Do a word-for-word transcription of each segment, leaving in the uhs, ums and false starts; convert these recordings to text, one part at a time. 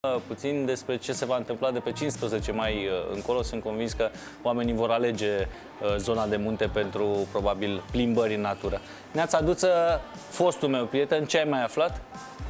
Puțin despre ce se va întâmpla de pe cincisprezece mai încolo. Sunt convins că oamenii vor alege zona de munte pentru, probabil, plimbări în natură. Neața Duță, fostul meu prieten, ce ai mai aflat?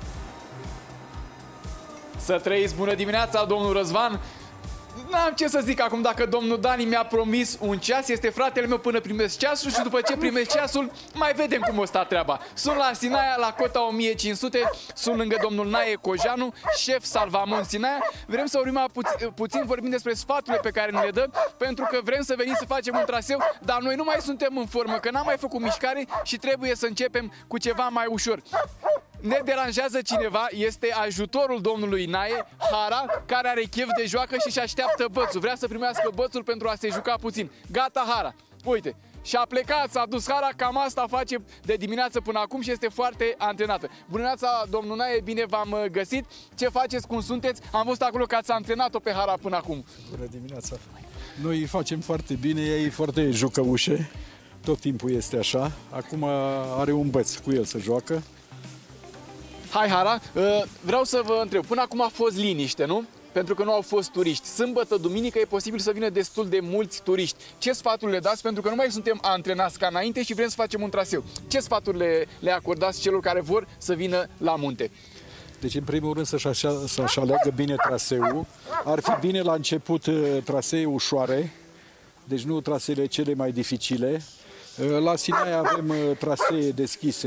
Să trăiți, bună dimineața, domnul Răzvan! N-am ce să zic acum, dacă domnul Dani mi-a promis un ceas, este fratele meu până primesc ceasul și după ce primesc ceasul, mai vedem cum o sta treaba. Sunt la Sinaia, la cota o mie cinci sute, sunt lângă domnul Nae Cojanu, șef Salvamont Sinaia. Vrem să urmăm puțin, puțin vorbim despre sfaturile pe care ne le dă, pentru că vrem să venim să facem un traseu, dar noi nu mai suntem în formă, că n-am mai făcut mișcare și trebuie să începem cu ceva mai ușor. Ne deranjează cineva, este ajutorul domnului Nae, Hara, care are chef de joacă și-și așteaptă bățul. Vrea să primească bățul pentru a se juca puțin. Gata, Hara. Uite, și-a plecat, s-a dus Hara, cam asta face de dimineață până acum și este foarte antrenată. Bună dimineața, domnul Nae, bine v-am găsit. Ce faceți, cum sunteți? Am văzut acolo că ați antrenat-o pe Hara până acum. Bună dimineața. Noi facem foarte bine, ea e foarte jucăușe. Tot timpul este așa. Acum are un băț cu el să joacă. Hai, Hara, vreau să vă întreb, până acum a fost liniște, nu? Pentru că nu au fost turiști. Sâmbătă, duminică e posibil să vină destul de mulți turiști. Ce sfaturi le dați? Pentru că nu mai suntem antrenați ca înainte și vrem să facem un traseu. Ce sfaturi le, le acordați celor care vor să vină la munte? Deci, în primul rând, să-și să-și aleagă bine traseul. Ar fi bine la început trasee ușoare, deci nu traseele cele mai dificile. La Sinaia avem trasee deschise.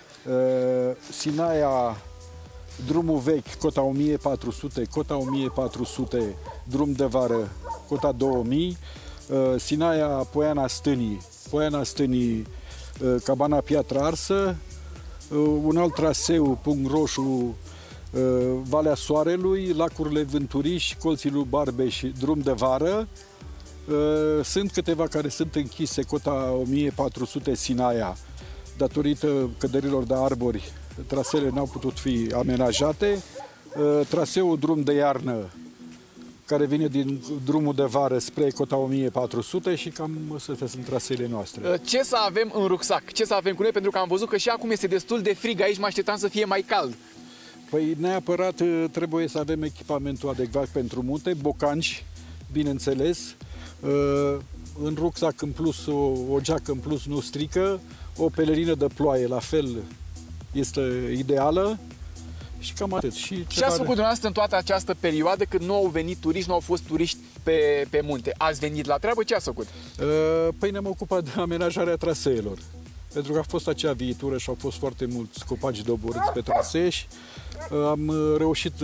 Sinaia, drumul vechi, cota o mie patru sute, cota o mie patru sute, drum de vară, cota două mii, Sinaia, Poiana Stânii, Poiana Stânii, Cabana Piatra Arsă, un alt traseu, punct roșu, Valea Soarelui, Lacurile Vânturiși, Colții lui Barbeș, drum de vară. Sunt câteva care sunt închise, cota o mie patru sute, Sinaia. Datorită căderilor de arbori, traseele n-au putut fi amenajate. Traseul drum de iarnă, care vine din drumul de vară spre cota o mie patru sute și cam astea sunt traseele noastre. Ce să avem în rucsac? Ce să avem cu noi? Pentru că am văzut că și acum este destul de frig aici, mă așteptam să fie mai cald. Păi neapărat trebuie să avem echipamentul adecvat pentru munte, bocanci, bineînțeles. În rucsac în plus, o, o geacă în plus nu strică. O pelerină de ploaie, la fel, este ideală și cam atât. Și ce ați făcut dumneavoastră în toată această perioadă când nu au venit turiști, nu au fost turiști pe, pe munte? Ați venit la treabă? Ce ați făcut? Păi ne-am ocupat de amenajarea traseelor. Pentru că a fost acea viitură și au fost foarte mulți copaci doborâți pe trasee și am reușit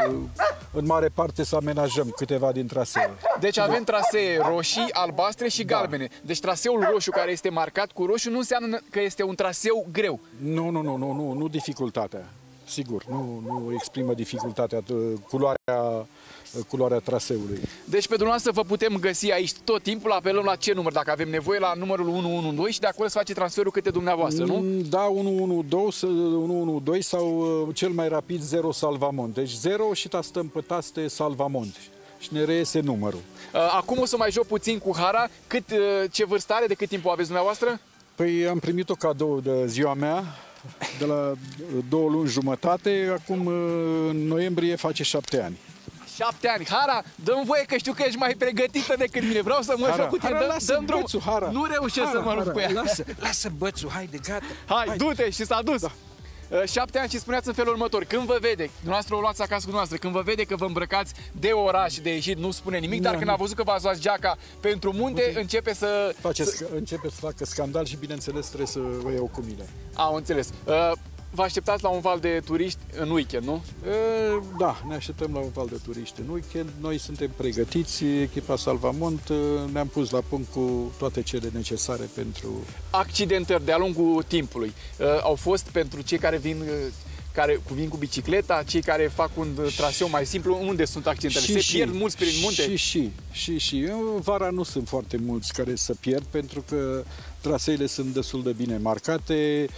în mare parte să amenajăm câteva din trasee. Deci avem trasee roșii, albastre și galbene. Deci traseul roșu care este marcat cu roșu nu înseamnă că este un traseu greu. Nu, nu, nu, nu, nu, nu dificultatea. Sigur, nu, nu exprimă dificultatea, culoarea, culoarea traseului. Deci pe dumneavoastră vă putem găsi aici tot timpul, apelăm la ce număr, dacă avem nevoie, la numărul unu unu doi și de acolo să face transferul câte dumneavoastră, nu? Da, unu unu doi sau cel mai rapid zero Salvamont. Deci zero și tastăm pe taste Salvamont și ne reiese numărul. Acum o să mai joc puțin cu Hara. Cât, ce vârstă are, de cât timp o aveți dumneavoastră? Păi am primit o cadou de ziua mea, de la două luni jumătate, acum în noiembrie face șapte ani. Șapte ani. Hara, dă-mi voie că știu că ești mai pregătită decât mine. Vreau să mă joc cu tine. Hara, lasă bățul, Hara. Nu reușesc Hara, să mă rup cu ea. Lasă, lasă bățul, haide, gata. Hai, hai. Du-te și s-a dus. Da. Șapte ani și spuneați în felul următor. Când vă vede, dumneavoastră o luați acasă cu dumneavoastră, când vă vede că vă îmbrăcați de oraș, de ieșit, nu spune nimic, da, dar când nu. a văzut că v-ați luat geaca pentru munte, Uite, începe să... Face, să... Începe să facă scandal și bineînțeles trebuie să o iau cu mine. Am înțeles. Uh, Vă așteptați la un val de turiști în weekend, nu? E, da, ne așteptăm la un val de turiști în weekend. Noi suntem pregătiți, echipa Salvamont, ne-am pus la punct cu toate cele necesare pentru... Accidentări de-a lungul timpului. Uh, au fost pentru cei care vin... Uh, care vin cu bicicleta, cei care fac un traseu mai simplu, unde sunt accidentele? Se pierd mulți prin munte? Și, și, și, și. În vara nu sunt foarte mulți care se pierd, pentru că traseele sunt destul de bine marcate,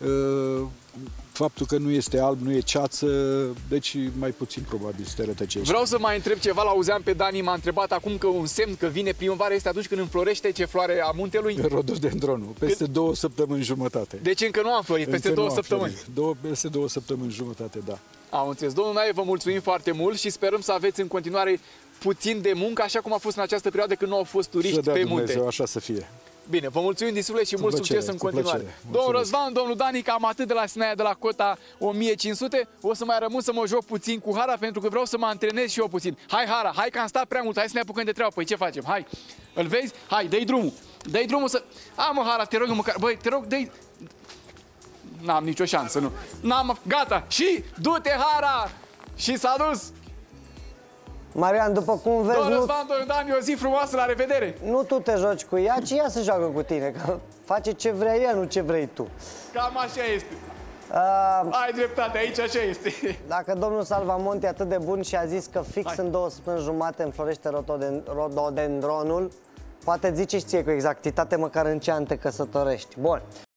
faptul că nu este alb, nu e ceață, deci mai puțin probabil să te rătăcești. Vreau să mai întreb ceva, l-auzeam pe Dani, m-a întrebat acum că un semn că vine primăvara este atunci când înflorește ce floare a muntelui? Rododendronul, peste Cât? două săptămâni jumătate. Deci încă nu am florit, peste două săptămâni. Două, peste două săptămâni jumătate, da. Am înțeles. Domnul Nae, vă mulțumim foarte mult și sperăm să aveți în continuare puțin de muncă, așa cum a fost în această perioadă când nu au fost turiști Să dea pe Dumnezeu, munte. așa să fie. Bine, vă mulțumim din suflet și mult plăcere, succes în cu continuare. plăcere. Domnul Mulțumesc. Răzvan, domnul Dani, cam atât de la Sinaia, de la cota o mie cinci sute. O să mai rămân să mă joc puțin cu Hara, pentru că vreau să mă antrenez și eu puțin. Hai, Hara, hai că am stat prea mult, hai să ne apucăm de treabă. Păi ce facem? Hai, îl vezi? Hai, dă-i drumul. Dă-i drumul să... A, mă, Hara, te rog măcar... Băi, te rog, dă-i... N-am nicio șansă, nu. N-am... Gata. Și du-te, Hara! Și s-a dus. Marian, după cum vezi, Domnul nu, Răzvan, domnul Dani, o zi frumoasă, la revedere! nu tu te joci cu ea, ci ea se joacă cu tine, că face ce vrea ea, nu ce vrei tu. Cam așa este. Uh, Ai dreptate, aici așa este. dacă domnul Salvamonte e atât de bun și a zis că fix Hai. în două săptămâni jumate înflorește rotoden- rododendronul, poate zice și ție cu exactitate măcar în ce an te căsătorești. Bun.